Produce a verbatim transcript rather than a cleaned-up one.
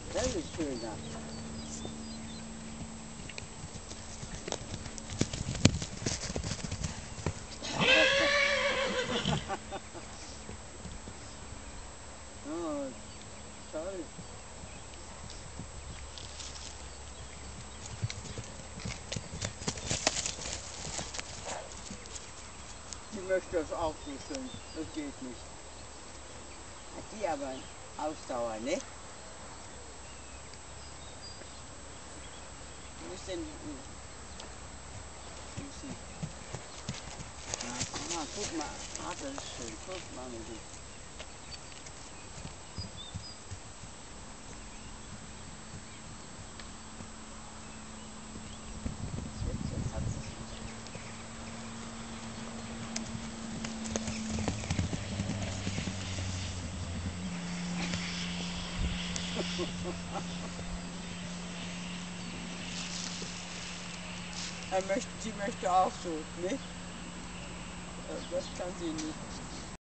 Das ist schöner. Oh, toll. Die möchte das auch so schön. Das geht nicht. Hat die aber Ausdauer, ne? Wo ist denn die? Wo ist sie? Ja, guck mal. Ah, das ist schön. Guck mal mit dem. Jetzt, jetzt hat sie es. Er möchte, sie möchte auch so, nicht? Das kann sie nicht.